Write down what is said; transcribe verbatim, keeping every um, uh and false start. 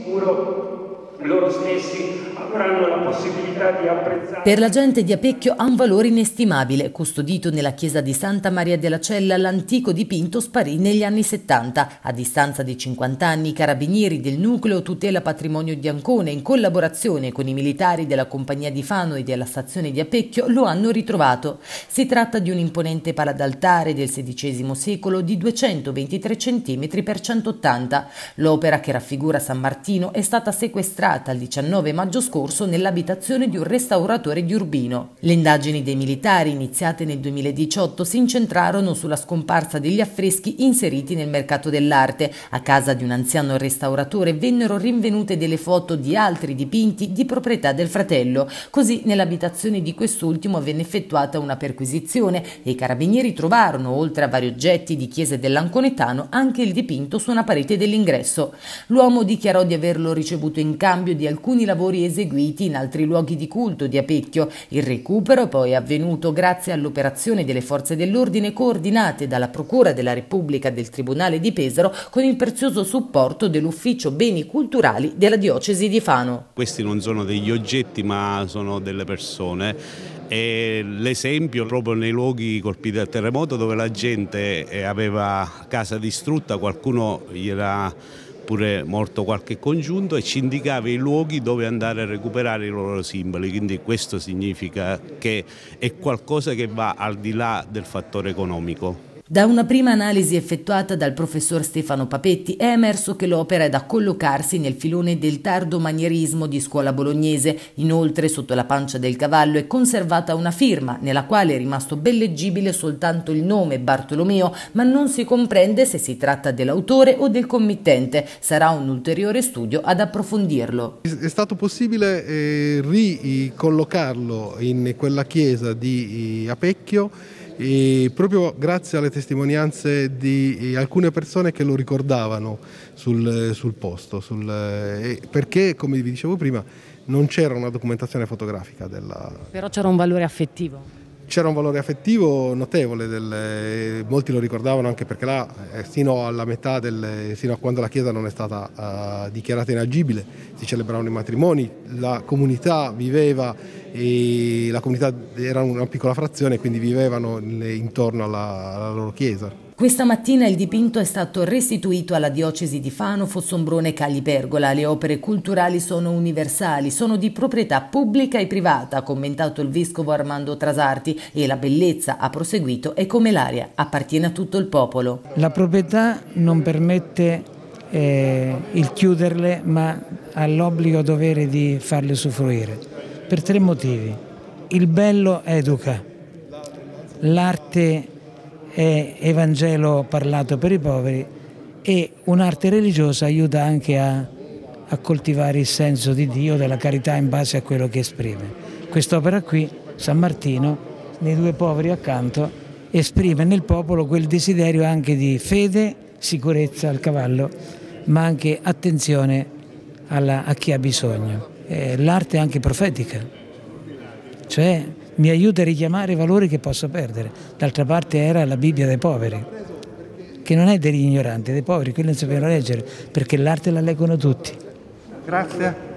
sicuro loro stessi avranno la possibilità di apprezzare. Per la gente di Apecchio ha un valore inestimabile. Custodito nella chiesa di Santa Maria della Cella, l'antico dipinto sparì negli anni settanta. A distanza di cinquanta anni, i carabinieri del nucleo tutela patrimonio di Ancona, in collaborazione con i militari della Compagnia di Fano e della stazione di Apecchio, lo hanno ritrovato. Si tratta di un imponente pala d'altare del sedicesimo secolo di duecentoventitré centimetri per centottanta. L'opera, che raffigura San Martino, è stata sequestrata il diciannove maggio scorso nell'abitazione di un restauratore di Urbino. Le indagini dei militari, iniziate nel duemiladiciotto, si incentrarono sulla scomparsa degli affreschi inseriti nel mercato dell'arte. A casa di un anziano restauratore vennero rinvenute delle foto di altri dipinti di proprietà del fratello. Così nell'abitazione di quest'ultimo venne effettuata una perquisizione e i carabinieri trovarono, oltre a vari oggetti di chiese dell'Anconetano, anche il dipinto su una parete dell'ingresso. L'uomo dichiarò di averlo ricevuto in cambio di alcuni lavori eseguiti in altri luoghi di culto di Apecchio. Il recupero poi è avvenuto grazie all'operazione delle forze dell'ordine coordinate dalla Procura della Repubblica del Tribunale di Pesaro con il prezioso supporto dell'Ufficio Beni Culturali della Diocesi di Fano. Questi non sono degli oggetti, ma sono delle persone. E l'esempio proprio nei luoghi colpiti dal terremoto, dove la gente aveva casa distrutta, qualcuno gli era pure morto qualche congiunto, e ci indicava i luoghi dove andare a recuperare i loro simboli. Quindi questo significa che è qualcosa che va al di là del fattore economico. Da una prima analisi effettuata dal professor Stefano Papetti è emerso che l'opera è da collocarsi nel filone del tardo-manierismo di scuola bolognese. Inoltre, sotto la pancia del cavallo è conservata una firma, nella quale è rimasto ben leggibile soltanto il nome Bartolomeo, ma non si comprende se si tratta dell'autore o del committente. Sarà un ulteriore studio ad approfondirlo. È stato possibile eh, ricollocarlo in quella chiesa di Apecchio, e proprio grazie alle testimonianze di alcune persone che lo ricordavano sul, sul posto, sul, eh, perché, come vi dicevo prima, non c'era una documentazione fotografica della... Però c'era un valore affettivo. C'era un valore affettivo notevole, del, molti lo ricordavano anche perché là, eh, sino alla metà, del, sino a quando la chiesa non è stata uh, dichiarata inagibile, si celebravano i matrimoni, la comunità viveva, e la comunità era una piccola frazione, quindi vivevano intorno alla, alla loro chiesa. Questa mattina il dipinto è stato restituito alla diocesi di Fano, Fossombrone e Caglipergola. Le opere culturali sono universali, sono di proprietà pubblica e privata, ha commentato il vescovo Armando Trasarti, e la bellezza, ha proseguito, è come l'aria, appartiene a tutto il popolo. La proprietà non permette eh, il chiuderle, ma ha l'obbligo dovere di farle usufruire, per tre motivi. Il bello educa, l'arte è Evangelo parlato per i poveri, e un'arte religiosa aiuta anche a, a coltivare il senso di Dio, della carità in base a quello che esprime. Quest'opera qui, San Martino, nei due poveri accanto, esprime nel popolo quel desiderio anche di fede, sicurezza al cavallo, ma anche attenzione alla, a chi ha bisogno. Eh, l'arte è anche profetica, cioè mi aiuta a richiamare valori che posso perdere. D'altra parte era la Bibbia dei poveri, che non è degli ignoranti, dei poveri, quelli non sapevano leggere, perché l'arte la leggono tutti. Grazie.